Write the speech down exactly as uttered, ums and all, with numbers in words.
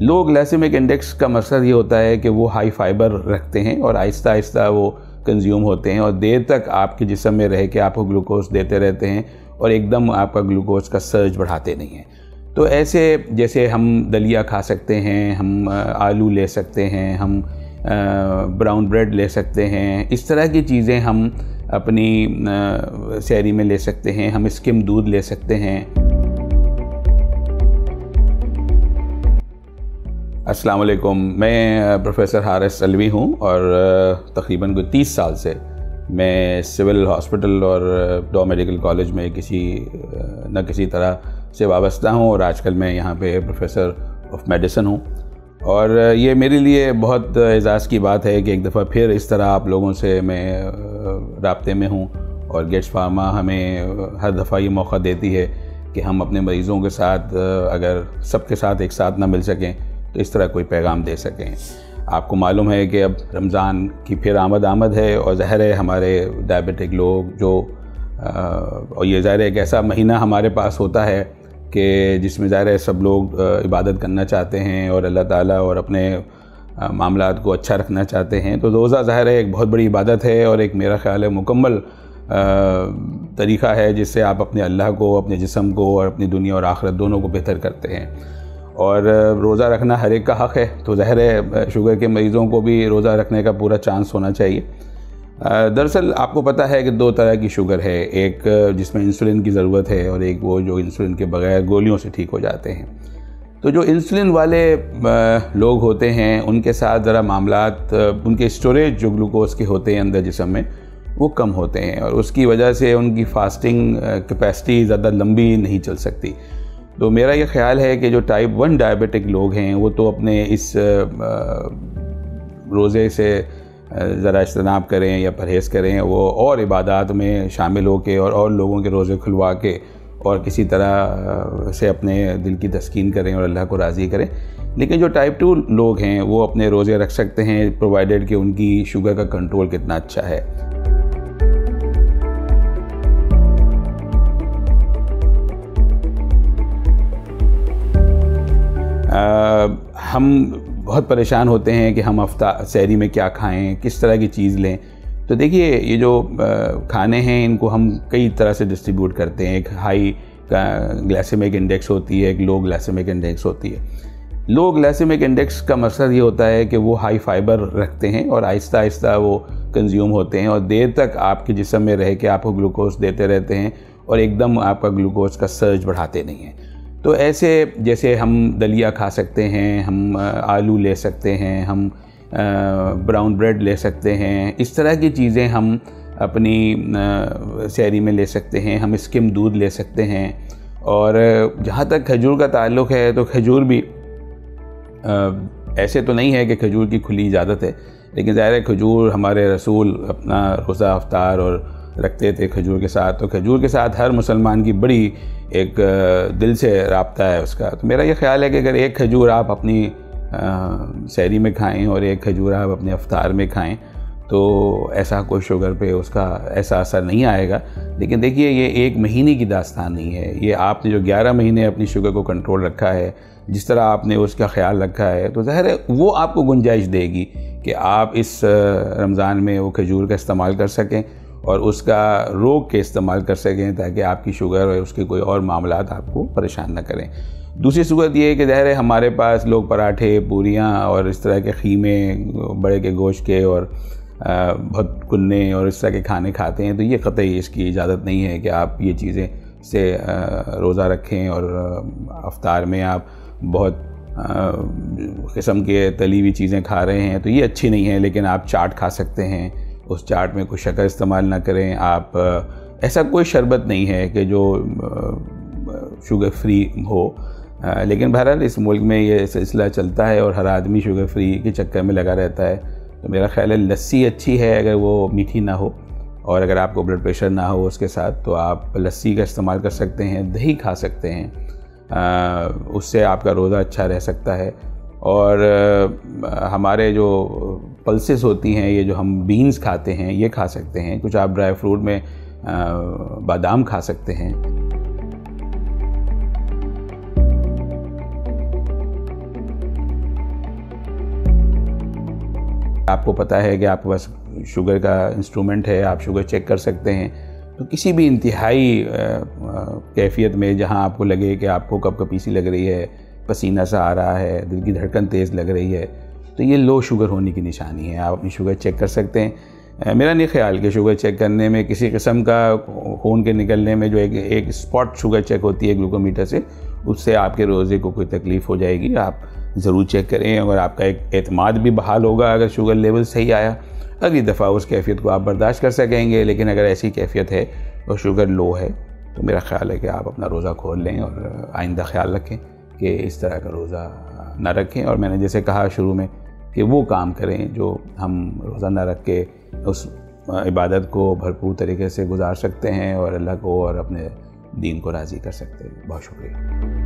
लो glycaemic index का मकसद ये होता है कि वो हाई फाइबर रखते हैं और आहिस्ता आहिस्ता वो कंज्यूम होते हैं और देर तक आपके जिस्म में रह के आपको ग्लूकोज देते रहते हैं और एकदम आपका ग्लूकोज का सर्ज बढ़ाते नहीं हैं। तो ऐसे जैसे हम दलिया खा सकते हैं, हम आलू ले सकते हैं, हम ब्राउन ब्रेड ले सकते हैं, इस तरह की चीज़ें हम अपनी सहरी में ले सकते हैं, हम स्किम दूध ले सकते हैं। अस्सलाम वालेकुम, मैं प्रोफेसर हारिस अलवी हूँ और तकरीबन कोई तीस साल से मैं सिविल हॉस्पिटल और डॉ मेडिकल कॉलेज में किसी न किसी तरह से वाबस्ता हूँ और आजकल मैं यहाँ पे प्रोफेसर ऑफ मेडिसिन हूँ। और ये मेरे लिए बहुत एजाज़ की बात है कि एक दफ़ा फिर इस तरह आप लोगों से मैं राब्ते में हूँ और गेट्स फार्मा हमें हर दफ़ा ये मौका देती है कि हम अपने मरीज़ों के साथ, अगर सबके साथ एक साथ ना मिल सकें तो इस तरह कोई पैगाम दे सकें। आपको मालूम है कि अब रमज़ान की फिर आमद आमद है और ज़ाहिर है हमारे डायबिटिक लोग जो और ये ज़ाहिर है एक ऐसा महीना हमारे पास होता है कि जिसमें ज़ाहिर है सब लोग इबादत करना चाहते हैं और अल्लाह ताला और अपने मामलात को अच्छा रखना चाहते हैं। तो रोज़ा ज़ाहिर है एक बहुत बड़ी इबादत है और एक मेरा ख़्याल है मुकम्मल तरीक़ा है जिससे आप अपने अल्लाह को, अपने जिस्म को और अपनी दुनिया और आखिरत दोनों को बेहतर करते हैं। और रोज़ा रखना हर एक का हक़ है, तो ज़ाहिर है शुगर के मरीज़ों को भी रोज़ा रखने का पूरा चांस होना चाहिए। दरअसल आपको पता है कि दो तरह की शुगर है, एक जिसमें इंसुलिन की ज़रूरत है और एक वो जो इंसुलिन के बगैर गोलियों से ठीक हो जाते हैं। तो जो इंसुलिन वाले लोग होते हैं उनके साथ ज़रा मामलात, उनके स्टोरेज जो ग्लूकोज के होते हैं अंदर जिस्म में वो कम होते हैं और उसकी वजह से उनकी फास्टिंग कैपेसिटी ज़्यादा लंबी नहीं चल सकती। तो मेरा ये ख़्याल है कि जो टाइप वन डायबिटिक लोग हैं वो तो अपने इस रोज़े से ज़रा इज्तनाब करें या परहेज़ करें, वो और इबादत में शामिल होकर और और लोगों के रोज़े खुलवा के और किसी तरह से अपने दिल की तस्कीन करें और अल्लाह को राज़ी करें। लेकिन जो टाइप टू लोग हैं वो अपने रोज़े रख सकते हैं प्रोवाइडेड कि उनकी शुगर का कंट्रोल कितना अच्छा है। आ, हम बहुत परेशान होते हैं कि हम अफ्तार सहरी में क्या खाएं, किस तरह की चीज़ लें। तो देखिए ये जो खाने हैं इनको हम कई तरह से डिस्ट्रीब्यूट करते हैं। एक हाई ग्लाइसेमिक इंडेक्स होती है, एक लो ग्लाइसेमिक इंडेक्स होती है। लो ग्लाइसेमिक इंडेक्स का मकसद ये होता है कि वो हाई फाइबर रखते हैं और आहिस्ता आहिस्ता वो कंज्यूम होते हैं और देर तक आपके जिस्म में रह के आपको ग्लूकोज देते रहते हैं और एकदम आपका ग्लूकोज का सर्ज बढ़ाते नहीं हैं। तो ऐसे जैसे हम दलिया खा सकते हैं, हम आलू ले सकते हैं, हम ब्राउन ब्रेड ले सकते हैं, इस तरह की चीज़ें हम अपनी सहरी में ले सकते हैं, हम स्किम दूध ले सकते हैं। और जहाँ तक खजूर का ताल्लुक़ है तो खजूर भी ऐसे तो नहीं है कि खजूर की खुली इजाज़त है, लेकिन ज़ाहिर है खजूर हमारे रसूल अपना रोज़ा अफ्तार और रखते थे खजूर के साथ। तो खजूर के साथ हर मुसलमान की बड़ी एक दिल से राब्ता है उसका। तो मेरा ये ख़्याल है कि अगर एक खजूर आप अपनी सहरी में खाएं और एक खजूर आप अपने अफ्तार में खाएं तो ऐसा कोई शुगर पे उसका ऐसा असर नहीं आएगा। लेकिन देखिए ये एक महीने की दास्तान नहीं है, ये आपने जो ग्यारह महीने अपनी शुगर को कंट्रोल रखा है, जिस तरह आपने उसका ख्याल रखा है, तो ज़ाहिर है वो आपको गुंजाइश देगी कि आप इस रमज़ान में वो खजूर का इस्तेमाल कर सकें और उसका रोक के इस्तेमाल कर सकें ताकि आपकी शुगर और उसके कोई और मामलात आपको परेशान न करें। दूसरी सूरत ये है कि ज़ाहिर है हमारे पास लोग पराठे, पूरियाँ और इस तरह के ख़ीमे, बड़े के गोश्त के और बहुत कुन्ने और इस तरह के खाने खाते हैं। तो ये क़तई इसकी इजाज़त नहीं है कि आप ये चीज़ें से रोज़ा रखें और अफ्तार में आप बहुत किस्म के तली हुई चीज़ें खा रहे हैं, तो ये अच्छी नहीं है। लेकिन आप चाट खा सकते हैं, उस चाट में कोई शक्कर इस्तेमाल ना करें आप। ऐसा कोई शरबत नहीं है कि जो शुगर फ्री हो, लेकिन बहरहाल इस मुल्क में ये सिलसिला चलता है और हर आदमी शुगर फ्री के चक्कर में लगा रहता है। तो मेरा ख़्याल है लस्सी अच्छी है अगर वो मीठी ना हो, और अगर आपको ब्लड प्रेशर ना हो उसके साथ तो आप लस्सी का इस्तेमाल कर सकते हैं, दही खा सकते हैं, आ, उससे आपका रोज़ा अच्छा रह सकता है। और आ, हमारे जो पल्सेस होती हैं, ये जो हम बीन्स खाते हैं ये खा सकते हैं। कुछ आप ड्राई फ्रूट में आ, बादाम खा सकते हैं। आपको पता है कि आपके पास शुगर का इंस्ट्रूमेंट है, आप शुगर चेक कर सकते हैं। तो किसी भी इंतहाई कैफियत में जहां आपको लगे कि आपको कपकपीसी लग रही है, पसीना सा आ रहा है, दिल की धड़कन तेज़ लग रही है, तो ये लो शुगर होने की निशानी है। आप अपनी शुगर चेक कर सकते हैं। मेरा नहीं ख्याल कि शुगर चेक करने में किसी किस्म का खून के निकलने में जो एक एक स्पॉट शुगर चेक होती है ग्लूकोमीटर से, उससे आपके रोज़े को कोई तकलीफ़ हो जाएगी। आप ज़रूर चेक करें और आपका एक एतमाद भी बहाल होगा अगर शुगर लेवल सही आया। अगली दफ़ा उस कैफियत को आप बर्दाश्त कर सकेंगे। लेकिन अगर ऐसी कैफियत है और शुगर लो है तो मेरा ख़्याल है कि आप अपना रोज़ा खोल लें और आइंदा ख्याल रखें कि इस तरह का रोज़ा ना रखें। और मैंने जैसे कहा शुरू में कि वो काम करें जो हम रोज़ा ना रख के उस इबादत को भरपूर तरीके से गुजार सकते हैं और अल्लाह को और अपने दीन को राज़ी कर सकते हैं। बहुत शुक्रिया।